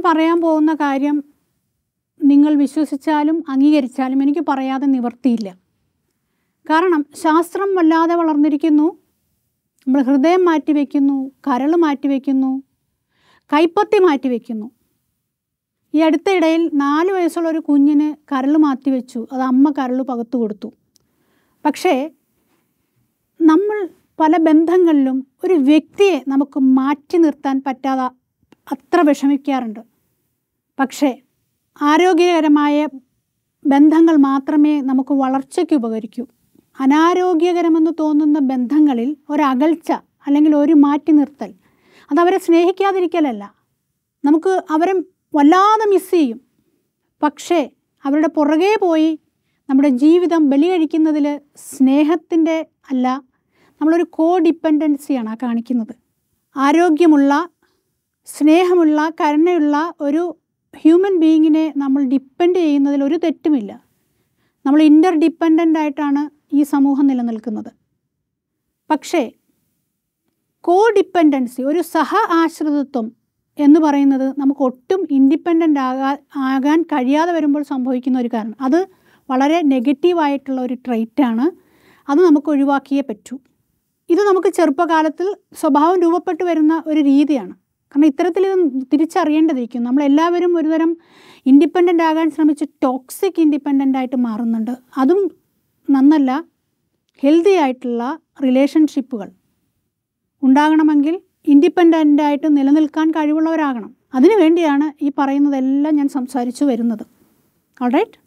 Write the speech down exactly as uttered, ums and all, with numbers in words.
പറയാൻ പോകുന്ന കാര്യം നിങ്ങൾ വിശ്വസിച്ചാലും അംഗീകരിച്ചാലും എനിക്ക് പറയാതെ നിവർത്തിയില്ല. കാരണം ശാസ്ത്രം വല്ലാതെ വളർന്നിരിക്കുന്നു. നമ്മൾ ഹൃദയം മാറ്റിവെക്കുന്നു, കരൾ മാറ്റിവെക്കുന്നു, കൈപ്പത്തി മാറ്റിവെക്കുന്നു. ഈ അടുത്തയിടയിൽ നാല് വയസ്സുള്ള ഒരു കുഞ്ഞിന് കരൾ മാറ്റിവെച്ചു. അത് അമ്മ കരൾ പകർത്തു കൊടുത്തു. പക്ഷേ നമ്മൾ പല ബന്ധങ്ങളിലും ഒരു വ്യക്തിയെ നമുക്ക് മാറ്റി നിർത്താൻ പറ്റാതെ അത്ര വിഷമിക്കാറുണ്ട്. പക്ഷേ ആരോഗ്യകരമായ ബന്ധങ്ങൾ മാത്രമേ നമുക്ക് വളർച്ചയ്ക്ക് ഉപകരിക്കൂ. അനാരോഗ്യകരമെന്ന് തോന്നുന്ന ബന്ധങ്ങളിൽ ഒരകൽച്ച അല്ലെങ്കിൽ ഒരു മാറ്റി നിർത്തൽ അതവരെ സ്നേഹിക്കാതിരിക്കലല്ല. നമുക്ക് അവരെ വല്ലാതെ മിസ് ചെയ്യും. പക്ഷേ അവരുടെ പുറകെ പോയി നമ്മുടെ ജീവിതം ബലി കഴിക്കുന്നതിൽ സ്നേഹത്തിൻ്റെ അല്ല, നമ്മളൊരു കോ ഡിപ്പെൻഡൻസിയാണ് ആ കാണിക്കുന്നത്. ആരോഗ്യമുള്ള, സ്നേഹമുള്ള, കരുണയുള്ള ഒരു ഹ്യൂമൻ ബീയിങ്ങിനെ നമ്മൾ ഡിപ്പെൻഡ് ചെയ്യുന്നതിൽ ഒരു തെറ്റുമില്ല. നമ്മൾ ഇൻ്റർ ഡിപ്പെൻഡൻ്റ് ആയിട്ടാണ് ഈ സമൂഹം നിലനിൽക്കുന്നത്. പക്ഷേ കോ ഡിപ്പെൻഡൻസി, ഒരു സഹ ആശ്രിതത്വം എന്ന് പറയുന്നത് നമുക്ക് ഒട്ടും ഇൻഡിപെൻഡൻ്റ് ആകാൻ ആകാൻ കഴിയാതെ വരുമ്പോൾ സംഭവിക്കുന്ന ഒരു കാരണം. അത് വളരെ നെഗറ്റീവായിട്ടുള്ള ഒരു ട്രെയ്റ്റാണ്. അത് നമുക്ക് ഒഴിവാക്കിയേ പറ്റൂ. ഇത് നമുക്ക് ചെറുപ്പകാലത്തിൽ സ്വഭാവം രൂപപ്പെട്ടു വരുന്ന ഒരു രീതിയാണ്. കാരണം ഇത്തരത്തിൽ ഇത് തിരിച്ചറിയേണ്ടതിരിക്കും. നമ്മളെല്ലാവരും ഒരുതരം ഇൻഡിപെൻഡൻ്റ് ആകാൻ ശ്രമിച്ച് ടോക്സിക് ഇൻഡിപെൻഡൻ്റ് ആയിട്ട് മാറുന്നുണ്ട്. അതും നന്നല്ല. ഹെൽത്തി ആയിട്ടുള്ള റിലേഷൻഷിപ്പുകൾ ഉണ്ടാകണമെങ്കിൽ ഇൻഡിപെൻഡൻ്റായിട്ട് നിലനിൽക്കാൻ കഴിവുള്ളവരാകണം. അതിനു വേണ്ടിയാണ് ഈ പറയുന്നതെല്ലാം ഞാൻ സംസാരിച്ചു വരുന്നത്. ഓൾറൈറ്റ്.